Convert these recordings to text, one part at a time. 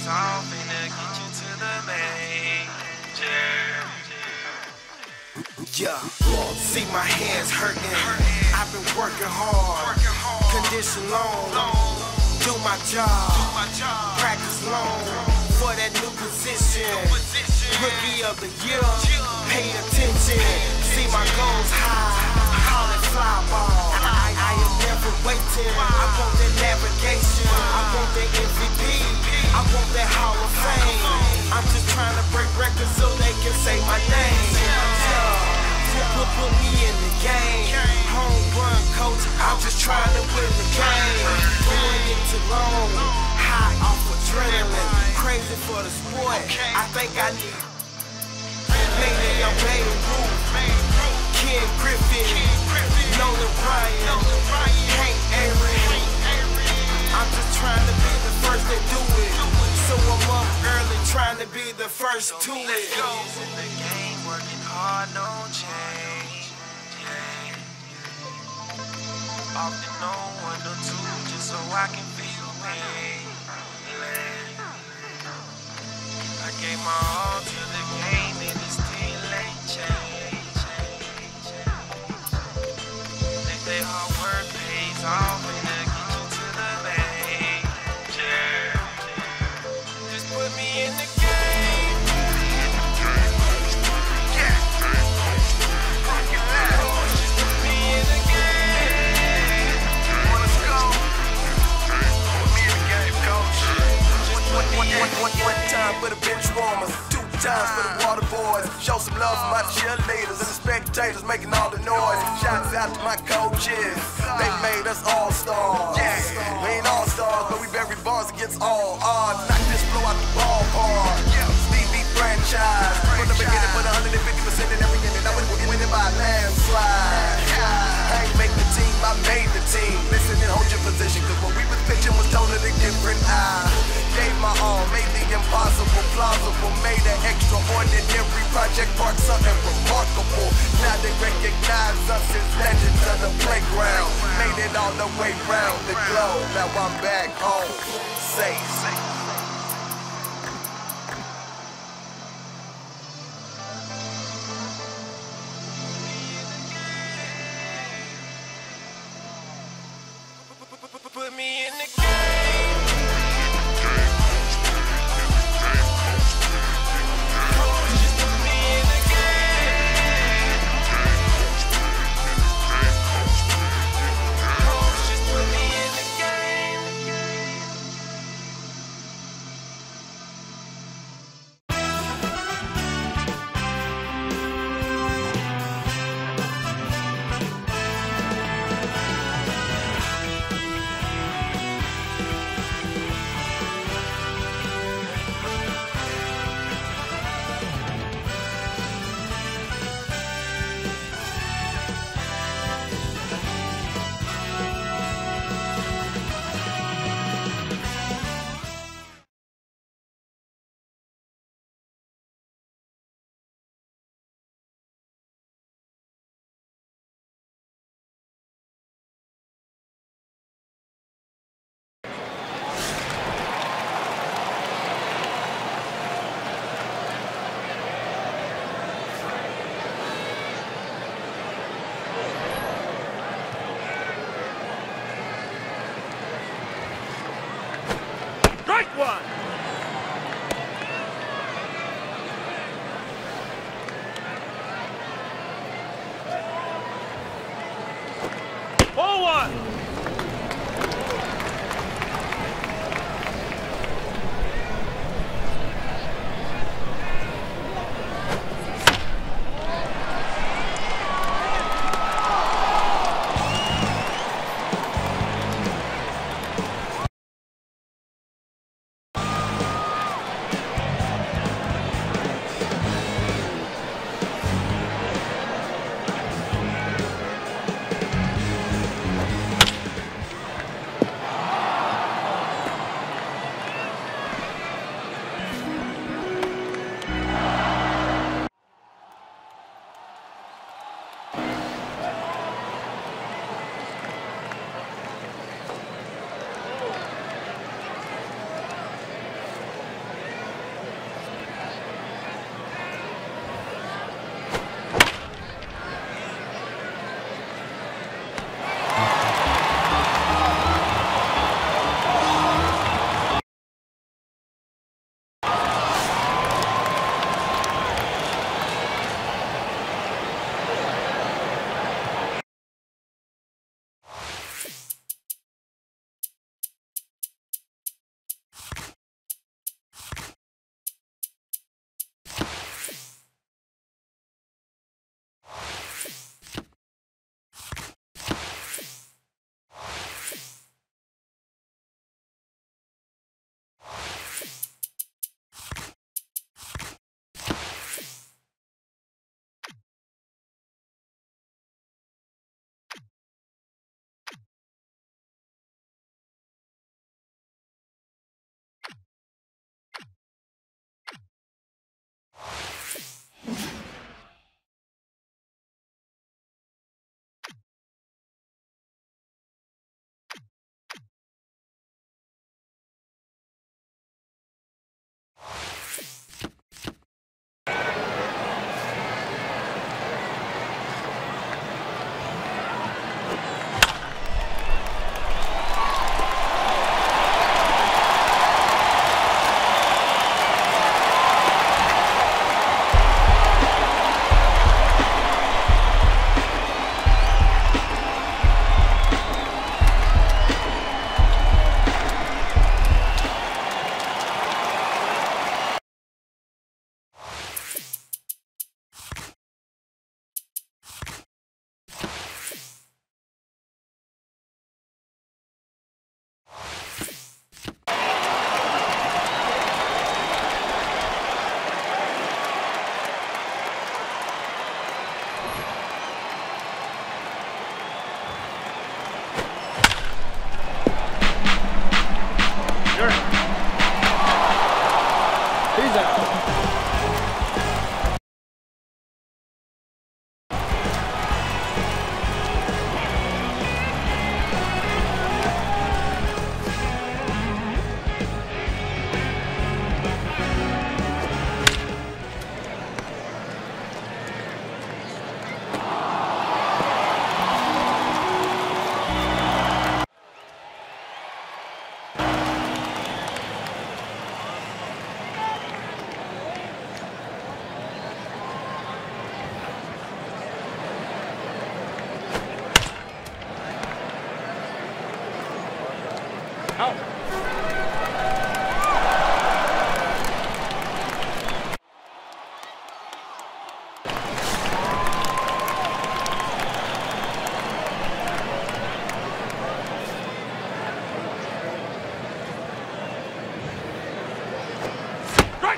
pays off and to get you to the major. Yeah, see my hands hurting. I've been working hard, condition long, do my job, practice long for that new position. Rookie of the year, pay attention. See my goals high, call it fly ball. I am never waiting. I want that navigation. I want that MVP. I want that Hall of Fame. I'm just trying to break records so they can say my name. Put me in the game. Home run coach, I'm just trying to win the game. Doing it too long, high off adrenaline. Crazy for the sport, I think I need. Maybe I'm Babe Ruth, Ken Griffin, Nolan Ryan, Hank Aaron. I'm just trying to be the first to do it. So I'm up early trying to be the first to it. In the game, working hard, no change. Often on 1 or 2 just so I can feel pain. I gave my all to the game and it still ain't changed. They say hard work pays off and to get you to the major. Just put me in the game. Yeah. Fucking loud. Just put me in the game. Wanna go? Put me in the game, coach. One time for the bench warmers, 2 times for the water boys. Show some love for my cheerleaders and the spectators making all the noise. Shouts out to my coaches, they made us all stars. We ain't all stars, but we bury bars against all odds. Knock this blow out the ballpark. Stevie franchise, from the beginning, put 150% in every inning. I would win it by a landslide. I ain't make the team, I made the team. Listen and hold your position, cause what we was pitching was totally different. I gave my all, made the impossible plausible, made an extraordinary project part something remarkable. Now they recognize us as legends of the playground. Made it all the way round the globe. Now I'm back home, safe. Put me in the game. Just put me in the game. Just put me in the game. Strike one! Ball one!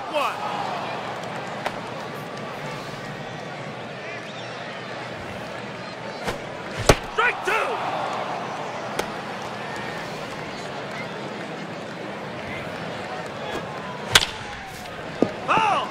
Strike one. Strike two. Foul.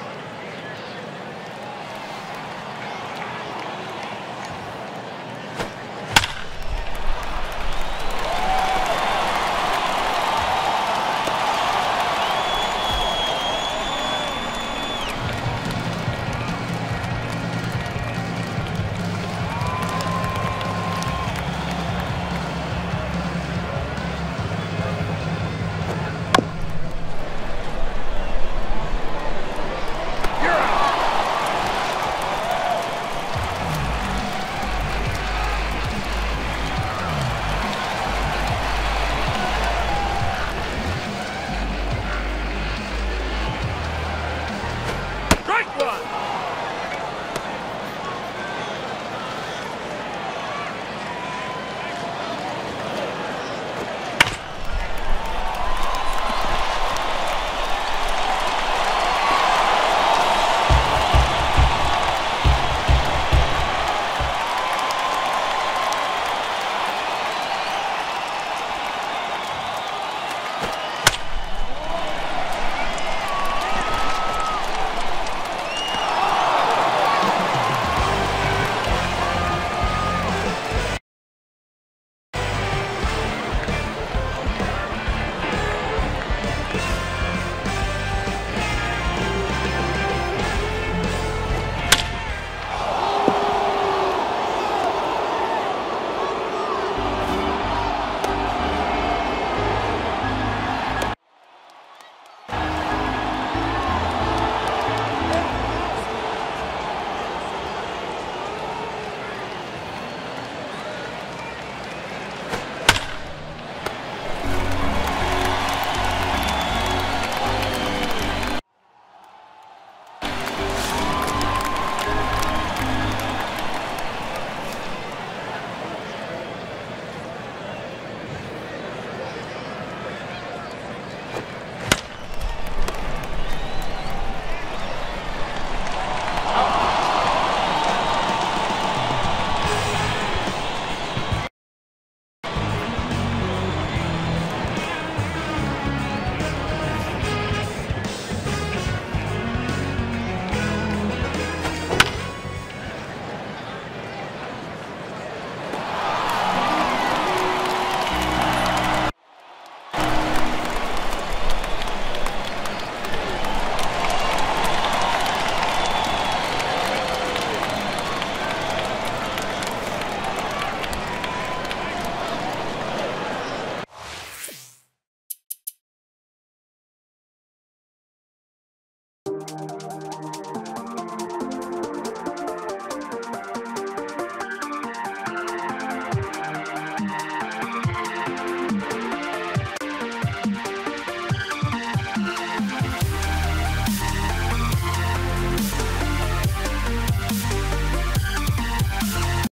Strike one.